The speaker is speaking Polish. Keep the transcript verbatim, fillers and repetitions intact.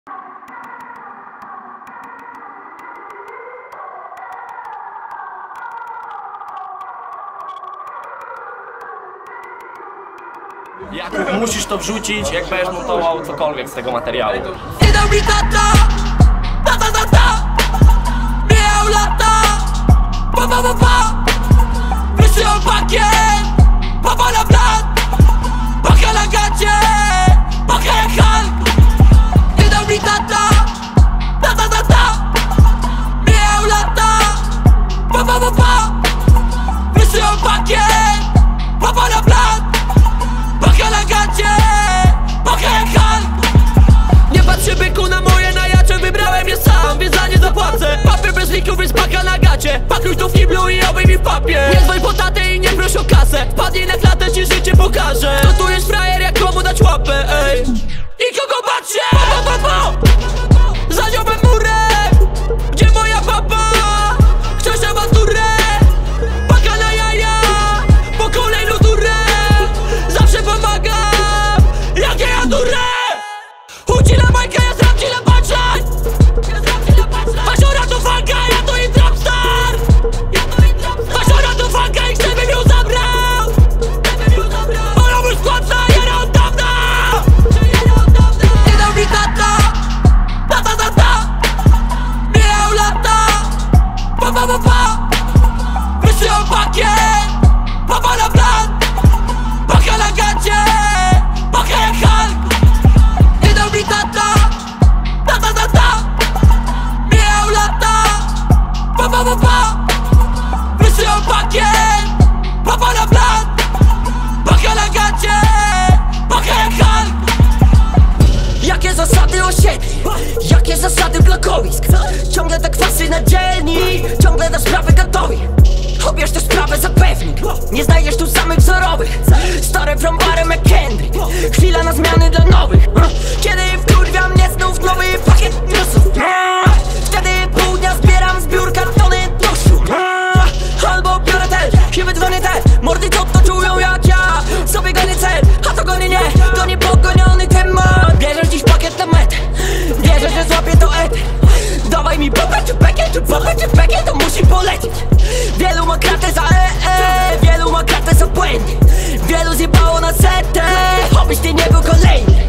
Jakub, musisz to wrzucić, jak będziesz montował cokolwiek z tego materiału. Nie dał mi tata, tata, tata, miał lata, pa, pa, pa, pa, wysyłał pakiet, papa na blat, paka na gacie, paka jak Hulk. Nie dał mi tata, tata, tata, miał lata, pa, pa, pa, pa, wysyłał pakiet, papa na blat, paka na gacie, paka jak Hulk. Nie patrzę byku na moje najacze, wybrałem je sam, więc za nie zapłacę. Papier bez liku, więc paka na gacie, pakluj tu w kiblu i obejmij papier. Nie dzwoń po tatę i nie proś o kasę, wpadnij na klatę, ci życie pokażę. To tu jest frajer, jak komu dać łapę, ej. I kogo patrzę? Po, po, po, po. Zadziałbym murem, gdzie moja papa? Chcesz awanturę? Paka na jaja, po kolejną turę. Zawsze pomagam, jakie ja durę. Uci na bajkę, ja znam ci na patrzaj. Fasiora to fanga, ja to im dropstar. Fasiora to fanga i chcę bym ją zabrał. Ona mój składca, jara od dawna. Nie dał mi tata, tata, tata, miał lata, pa, pa, pa, pa, wysyłał pakiet, papa na plan, paka na gacie, paka jak Hulk. Nie dał mi tata, tata, tata, miał lata, pa, pa, pa, pa, wysyłał pakiet, papa na plan, paka na gacie, paka jak Hulk. Jakie zasady osiedli, jakie zasady blokowisk. Ciągle te kwasy na dzielni, ciągle na sprawę gotowi. Obierz tę sprawę za pewnik, nie znajdziesz tu samych wzorowych. Stare frombarem jak Kendrick, chwila na zmiany dla nowych. Kiedy wkurwia mnie znów nowy pakiet newsów, wtedy pół dnia zbieram zbiór kartony duszu. Albo biorę tel i wydzwonię te mordy, co to czują jak ja. Sobie gonię cel, a to gonię nie, to niepogoniony temat. Bierzesz dziś pakiet na metę, wierzę, że złapię to ety. Dawaj mi popę czy pekiel, czy popę czy pekiel, to musi polecieć. Wielu ma kratę za e, e, wielu ma kratę za błędy. Wielu zjebało na setę, obyś ty nie był kolejny.